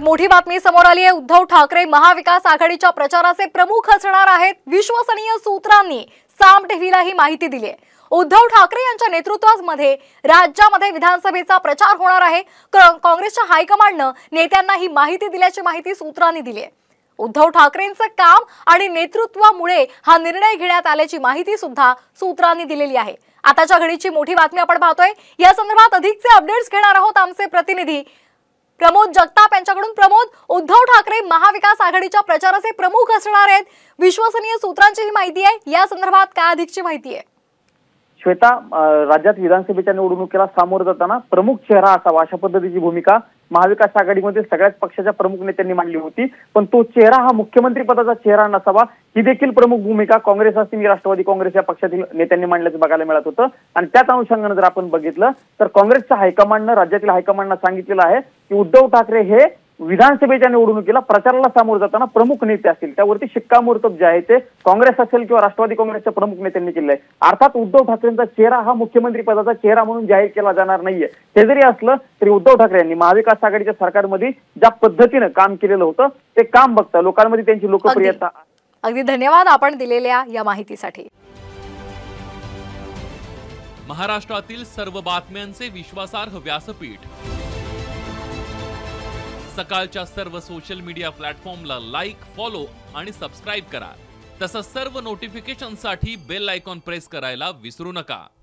मोठी बातमी समोर आली आहे। उद्धव ठाकरे महाविकास आघाडीच्या प्रचाराचे प्रमुख असणार आहेत। विश्वसनीय सूत्रांनी साम टीव्हीला ही माहिती दिली आहे। उद्धव ठाकरे यांच्या नेतृत्वामध्ये राज्यामध्ये विधानसभेचा प्रचार होणार आहे। काँग्रेसच्या हायकमांडने नेत्यांना ही माहिती दिल्याची माहिती सूत्रांनी दिली आहे। उद्धव ठाकरेंचं काम आणि नेतृत्वामुळे हा निर्णय घेण्यात आल्याची माहिती सुद्धा सूत्रांनी दिलेली आहे। आताच्या घडीची मोठी बातमी आपण पाहतोय। या संदर्भात अधिकचे अपडेट्स घेणार आहोत आमचे प्रतिनिधी प्रमोद जगताप यांच्याकडून। प्रमोद, उद्धव ठाकरे महाविकास आघाडीच्या प्रचाराचे प्रमुख असणार आहेत। विश्वसनीय सूत्रांची ही माहिती आहे। या संदर्भात काय अधिकची माहिती आहे? श्वेता, राज्यात विधानसभेच्या निवडणुकीला सामोरं जाताना प्रमुख चेहरा असावा अशा पद्धतीची भूमिका महाविकास आघाडीमध्ये सगळ्याच पक्षाच्या प्रमुख नेत्यांनी मांडली होती। पण तो चेहरा हा मुख्यमंत्री पदाचा चेहरा नसावा ही देखील प्रमुख भूमिका काँग्रेस असतील राष्ट्रवादी काँग्रेस या पक्षातील नेत्यांनी मांडल्याचं बघायला मिळत होतं। आणि त्याच अनुषंगाने जर आपण बघितलं तर काँग्रेसच्या हायकमांडनं राज्यातील हायकमांडनं सांगितलेलं आहे की उद्धव ठाकरे हे विधानसभेच्या निवडणुकीला प्रचाराला सामोरं जाताना प्रमुख नेते असतील। त्यावरती शिक्कामोर्तब जे आहे ते काँग्रेस असेल किंवा राष्ट्रवादी काँग्रेसच्या प्रमुख नेत्यांनी केलं आहे। अर्थात उद्धव ठाकरेंचा चेहरा हा मुख्यमंत्री पदाचा चेहरा म्हणून जाहीर केला जाणार नाहीये। हे जरी असलं तरी उद्धव ठाकरे यांनी महाविकास आघाडीच्या सरकारमध्ये ज्या पद्धतीनं काम केलेलं होतं ते काम बघता लोकांमध्ये त्यांची लोकप्रियता। अगदी धन्यवाद आपण दिलेल्या या माहितीसाठी। महाराष्ट्रातील सर्व बातम्यांचे विश्वासार्ह व्यासपीठ सकाळच्या सर्व सोशल मीडिया प्लॅटफॉर्मला लाईक, फॉलो आणि सबस्क्राइब करा। तसंच सर्व नोटिफिकेशनसाठी बेल आयकॉन प्रेस करायला विसरू नका।